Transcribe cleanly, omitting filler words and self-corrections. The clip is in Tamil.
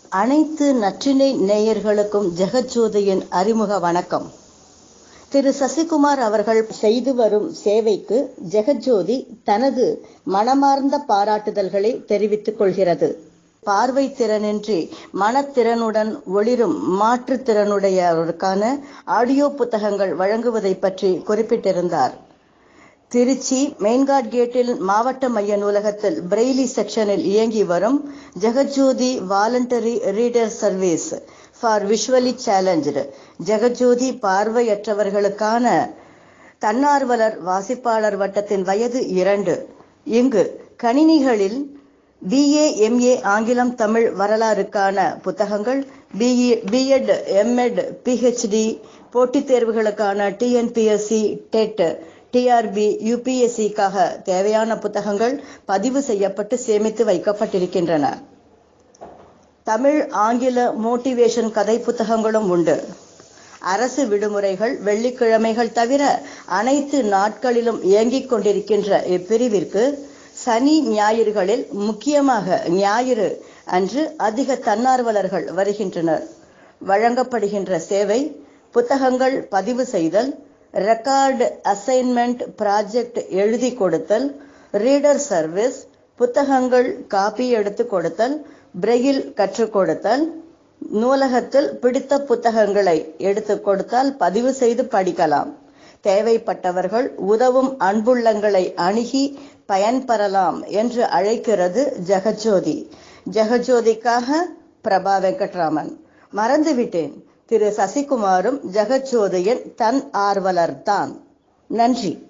அனைத்து நற்றினை நேயர்களுக்கும் ஜெகஜோதியின் அறிமுக வணக்கம். திரு சசிகுமார் அவர்கள் செய்து வரும் சேவைக்கு ஜெகஜோதி தனது மனமார்ந்த பாராட்டுதல்களை தெரிவித்துக் கொள்கிறது. பார்வை திறனின்றி மனத்திறனுடன் ஒளிரும் மாற்றுத்திறனுடையவருக்கான ஆடியோ புத்தகங்கள் வழங்குவதை பற்றி குறிப்பிட்டிருந்தார். திருச்சி மெயின்காட் கேட்டில் மாவட்ட மைய நூலகத்தில் பிரெய்லி செக்ஷனில் இயங்கி வரும் Jegajothi voluntary reader service for visually challenged Jegajothi பார்வையற்றவர்களுக்கான தன்னார்வலர் வாசிப்பாளர் வட்டத்தின் வயது 2. இங்கு கணினிகளில் BA MA ஆங்கிலம் தமிழ் வரலாறுக்கான புத்தகங்கள், BEd MEd PhD போட்டித் தேர்வுகளுக்கான TNPSC TET TRB UPSCக்காக தேவையான புத்தகங்கள் பதிவு செய்யப்பட்டு சேமித்து வைக்கப்பட்டிருக்கின்றன. தமிழ் ஆங்கில மோட்டிவேஷன் கதை புத்தகங்களும் உண்டு. அரசு விடுமுறைகள் வெள்ளிக்கிழமைகள் தவிர அனைத்து நாட்களிலும் இயங்கிக் கொண்டிருக்கின்ற இப்பிரிவிற்கு சனி ஞாயிறுகளில், முக்கியமாக ஞாயிறு அன்று அதிக தன்னார்வலர்கள் வருகின்றனர். வழங்கப்படுகின்ற சேவை புத்தகங்கள் பதிவு செய்தல், ரெக்கார்டு அசைன்மெண்ட் ப்ராஜெக்ட் எழுதி கொடுத்தல், ரீடர் சர்வீஸ், புத்தகங்கள் காப்பி எடுத்து கொடுத்தல், பிரெயில் கற்றுக் கொடுத்தல், நூலகத்தில் பிடித்த புத்தகங்களை எடுத்து கொடுத்தால் பதிவு செய்து படிக்கலாம். தேவைப்பட்டவர்கள் உதவும் அன்புள்ளங்களை அணுகி பயன்பெறலாம் என்று அழைக்கிறது ஜெகஜோதி. ஜெகஜோதிக்காக பிரபா வெங்கட்ராமன். மறந்துவிட்டேன், திரு சசிகுமாரும் ஜெகஜோதியின் தன் ஆர்வலர்தான். நன்றி.